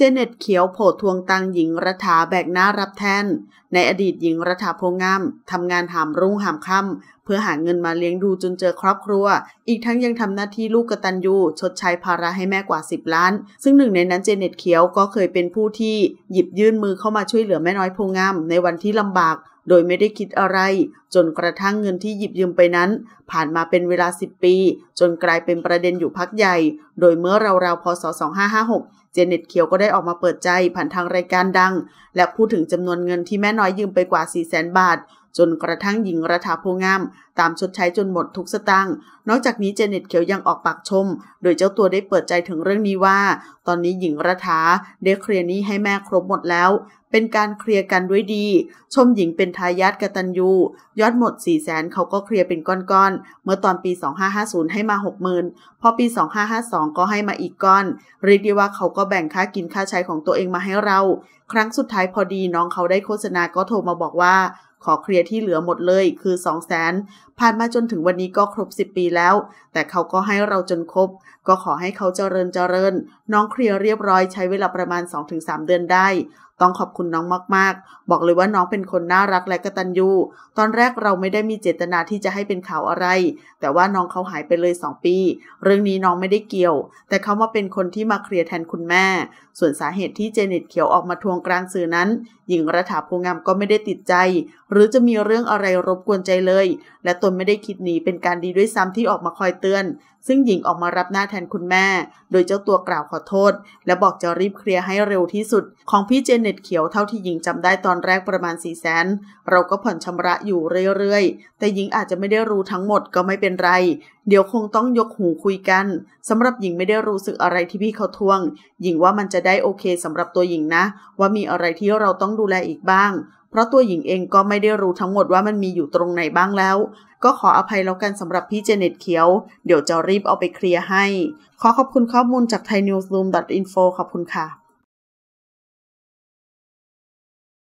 เน็ตเขียวโผล่ทวงตังหญิงรัฐาแบกหน้ารับแทนในอดีตหญิงรัฐาโพงามทำงานหามรุ่งหามค่ำเพื่อหาเงินมาเลี้ยงดูจนเจอครอบครัวอีกทั้งยังทำหน้าที่ลูกกตัญญูชดใช้ภาระให้แม่กว่า10 ล้านซึ่งหนึ่งในนั้นเน็ตเขียวก็เคยเป็นผู้ที่หยิบยื่นมือเข้ามาช่วยเหลือแม่น้อยโพงามในวันที่ลำบากโดยไม่ได้คิดอะไรจนกระทั่งเงินที่หยิบยืมไปนั้นผ่านมาเป็นเวลา10 ปีจนกลายเป็นประเด็นอยู่พักใหญ่โดยเมื่อราวๆพ.ศ. 2556เน็ตเขียวก็ได้ออกมาเปิดใจผ่านทางรายการดังและพูดถึงจำนวนเงินที่แม่น้อยยืมไปกว่า 400,000 บาทจนกระทั่งหญิงรัฐาโพงามตามชดใช้จนหมดทุกสตางค์นอกจากนี้เน็ตเขียวยังออกปากชมโดยเจ้าตัวได้เปิดใจถึงเรื่องนี้ว่าตอนนี้หญิงรัฐาได้เคลียร์หนี้ให้แม่ครบหมดแล้วเป็นการเคลียร์กันด้วยดีชมหญิงเป็นทายาทกตัญญูยอดหมด 400,000 เขาก็เคลียร์เป็นก้อนๆเมื่อตอนปี 2550 ให้มา 60,000 พอปี 2552 ก็ให้มาอีกก้อนเรียกได้ว่าเขาก็แบ่งค่ากินค่าใช้ของตัวเองมาให้เราครั้งสุดท้ายพอดีน้องเขาได้โฆษณาก็โทรมาบอกว่าขอเคลียร์ที่เหลือหมดเลยคือ 200,000 ผ่านมาจนถึงวันนี้ก็ครบ10 ปีแล้วแต่เขาก็ให้เราจนครบก็ขอให้เขาเจริญน้องเคลียร์เรียบร้อยใช้เวลาประมาณ 2-3 เดือนได้ต้องขอบคุณน้องมากๆบอกเลยว่าน้องเป็นคนน่ารักและกตัญญูตอนแรกเราไม่ได้มีเจตนาที่จะให้เป็นข่าวอะไรแต่ว่าน้องเขาหายไปเลย2 ปีเรื่องนี้น้องไม่ได้เกี่ยวแต่เขามาเป็นคนที่มาเคลียร์แทนคุณแม่ส่วนสาเหตุที่เน็ตเขียวออกมาทวงกลางสื่อนั้นหญิงรัฐาโพงามก็ไม่ได้ติดใจหรือจะมีเรื่องอะไรรบกวนใจเลยและตนไม่ได้คิดหนีเป็นการดีด้วยซ้ำที่ออกมาคอยเตือนซึ่งหญิงออกมารับหน้าแทนคุณแม่โดยเจ้าตัวกล่าวขอโทษและบอกจะรีบเคลียร์ให้เร็วที่สุดของพี่เน็ตเขียวเท่าที่หญิงจำได้ตอนแรกประมาณ 400,000 เราก็ผ่อนชำระอยู่เรื่อยๆแต่หญิงอาจจะไม่ได้รู้ทั้งหมดก็ไม่เป็นไรเดี๋ยวคงต้องยกหูคุยกันสำหรับหญิงไม่ได้รู้สึกอะไรที่พี่เขาทวงหญิงว่ามันจะได้โอเคสำหรับตัวหญิงนะว่ามีอะไรที่เราต้องดูแลอีกบ้างเพราะตัวหญิงเองก็ไม่ได้รู้ทั้งหมดว่ามันมีอยู่ตรงไหนบ้างแล้วก็ขออภัยแล้วกันสำหรับพี่เน็ตเขียวเดี๋ยวจะรีบเอาไปเคลียร์ให้ขอขอบคุณข้อมูลจาก thainewsroom.info ขอบคุณค่ะ